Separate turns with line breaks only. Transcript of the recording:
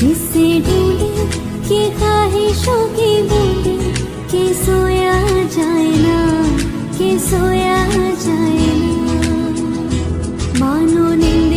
जिससे ढूंढे कि ख्वाहिशों की बूंदे, कि सोया जाए ना, कि सोया जाए ना। मानो नींद